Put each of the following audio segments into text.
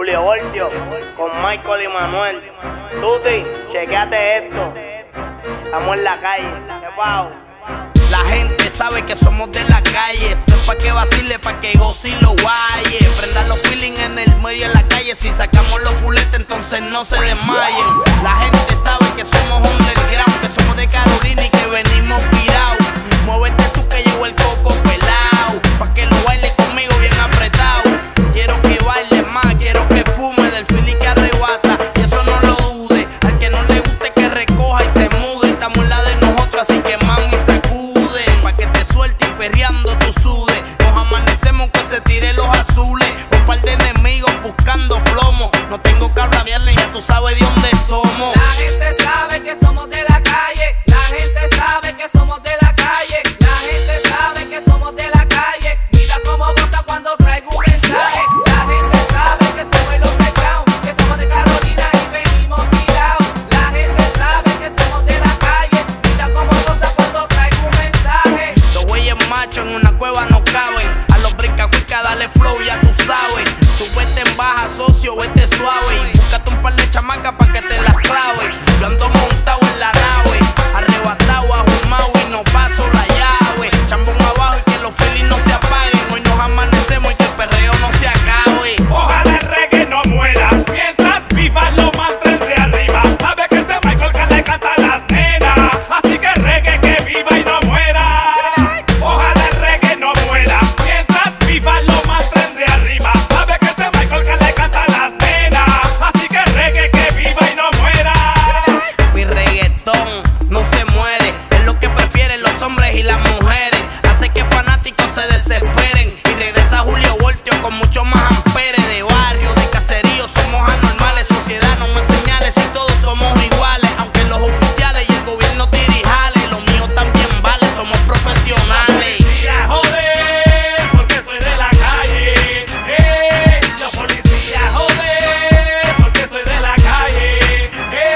Julio Voltio con Michael y Manuel. Tuti, chequeate esto. Estamos en la calle. ¿Qué pao? La gente sabe que somos de la calle. Esto es pa' que vacile, pa' que goce y lo guaye. Prendan los feelings en el medio de la calle. Si sacamos los fuletes, entonces no se desmayen. La gente sabe que somos underground, que somos de Carolina y que venimos virados. Muévete tú que llegó el coco pelao, pa' que lo baile conmigo bien apretado. Quiero que baile más, quiero que fume del feeling que arrebata. Y eso no lo dude, al que no le guste que recoja y se mude. Estamos en la de nosotros, así que mami sacude, pa' que te suelte y perreando tú sude. Nos amanecemos que se tire los azules. Un par de enemigos buscando plomo. No tengo que hablar bien, ya tú sabes de dónde somos. La gente sabe que somos de la calle. La gente sabe que somos de la calle. La gente sabe que somos de la calle. Mira cómo goza cuando traigo un mensaje. La gente sabe que somos el underground, que somos de Carolina y venimos tirados. La gente sabe que somos de la calle. Mira cómo goza cuando traigo un mensaje. Los güeyes machos en una cueva no caben. A los brinca cuica, dale flow, ya tú sabes. Tú vete en baja, socio, vete suave. Y búscate un par de chamacas pa' que te las clave. Yo ando montado en la nave, arrebatado, ahumado y no paso la llave. Chambón abajo y que los feelings no se apaguen. Hoy nos amanecemos y que el perreo no se acabe. Ojalá el reggae no muera mientras viva lo mantenga de arriba. Sabe que este Michael que le canta a las nenas, así que reggae que viva y no muera. Ojalá el reggae no muera mientras viva lo mantenga de arriba. Sabe que este Michael que le canta a las nenas, así que reggae que viva y no muera. Mi reggaetón no se muere, es lo que prefieren los hombres y las mujeres. Hace que fanáticos se desesperen y regresa Julio Voltio con mucho más amperes. De barrio, de caserío, somos anormales. Sociedad no me señales y todos somos iguales. Aunque los oficiales y el gobierno tirijales, lo mío también vale, somos profesionales. Policía, joder, porque soy de la calle. Los policías, joder, porque soy de la calle.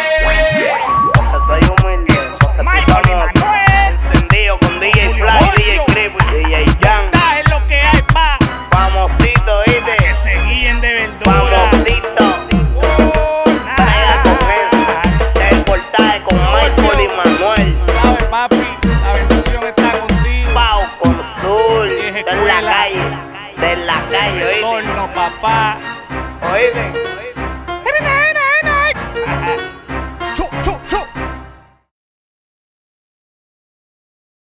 Soy humilde. Michael y Manuel. Encendido con DJ Julio Fly, Voltio. DJ Crip y DJ Jan. Esta es lo que hay, pa. Famosito, Que ¿viste? se guíen de verdura. Famosito. Traiga con él. El portaje con Michael y Manuel. ¿Sabes, papi? La bendición está contigo. Pau con Sur. Vieja De la escuela. calle. De la calle, ¿oíste? Retorno, papá. ¿Oíste?